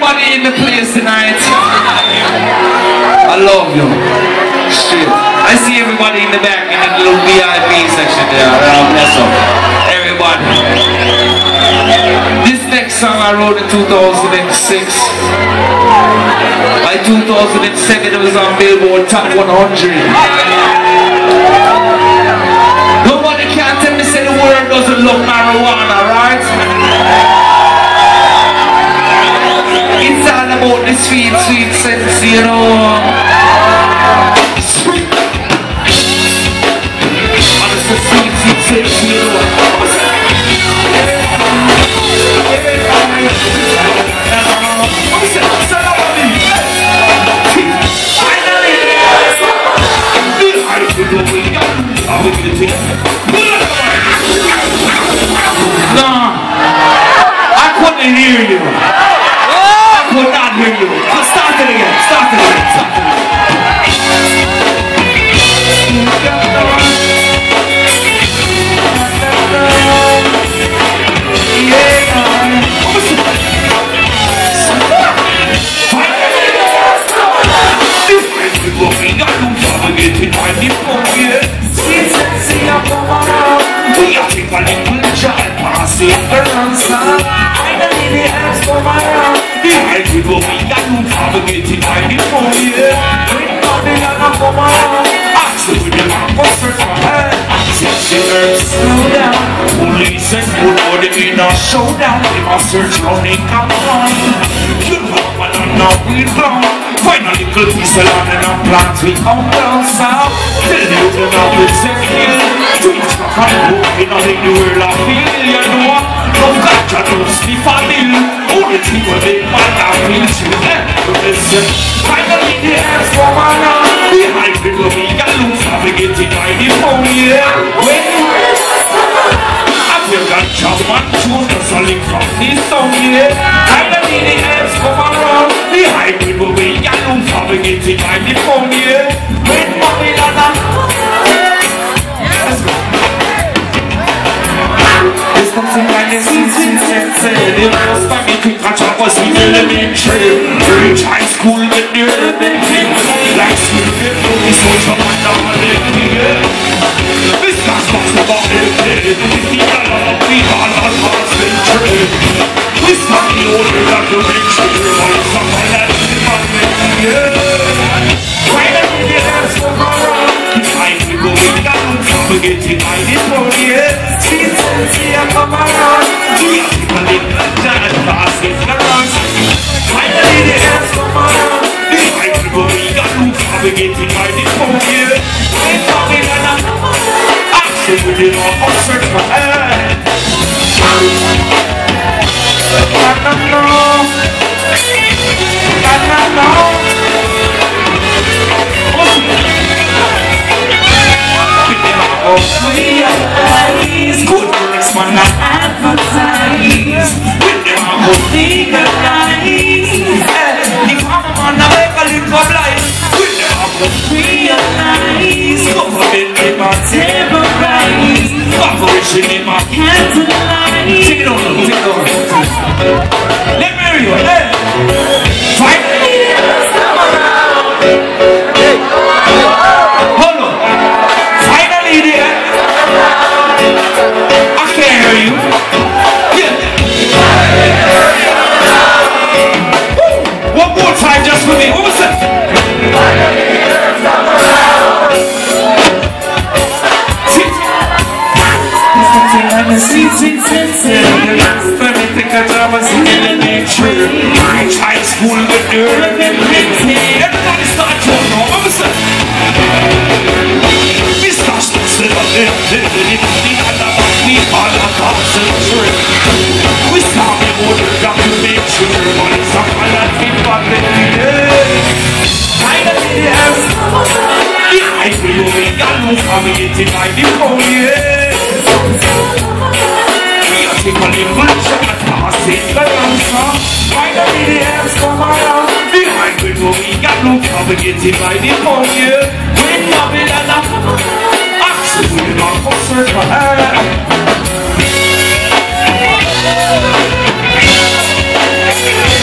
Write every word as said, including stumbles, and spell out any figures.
everybody in the place tonight. I love you. Shit. I see everybody in the back in the little V I P section there. Around bless up. Everybody. This next song I wrote in two thousand six. By two thousand seven it was on Billboard Top one hundred. Nobody can tell me say the world doesn't love marijuana, right? It's all about the sweet, sweet sense, you know. Sweet. And it's the sweet, sweet sense, you know. No, I couldn't hear you. I could not hear you. Let's start it again. Start it again. Start it again. Police and good in a showdown, they must search round in Cameroon. You know what I'm not with long. Find a little piece of land and a plant we come down south. Tell you to know it's a hill. Twitch rock and roll in a big world of feel. You know what? No gotcha, no sniff a bill. Only thing will make my life feel chill. Listen, finally the air's for my love. Behind the will be a loose navigating by the phone, yeah. When you got job and tune, that's a link from this song, yeah. Finally the air's come around. The hybrid will be a loose navigating by the phone, yeah. When mommy lana. There's something like this in Cincinnati. The first time you think I try was in elementary. Reach high school with the urban things. Like school with the social and all the things. This guy's talks about it. We all are lost in trade. We start the order that you make sure you're someone that's in my yeah. Finally the air's come around. It's time to go in the room. Propagating by this road, yeah. See I come around. We are people in the giant basket around. Finally the air's come around. It's time to go in the room. Propagating by this road, yeah. We're talking about action with it all. I'll search for air. I don't know. I don't know. Realize good works when I advertise. When them a go legalize. If I'm on a make a little blind. When them a go realize. Government them a terrorize. Corporation them a cantalize. Take it on, take it on. Let me hear you, hey. Finally there's come around. Hey, hold on. Finally there. I can't hear you. Yeah. Woo. One more time just for me. What was that? See, see, see, see. Let me think of job as an elementary. High school with the urban thing. Everybody start to know. What was that? Mister Still up there, we all are concentrate. We start the order documentary. But it's a man that we got the finally the house. The hybrid will be a loose navigated by the phone, yeah. We are taking a little shot at passing the answer. Finally the house come around. The hybrid will be a loose navigated by the phone, yeah. When Babylon we're not for search for her.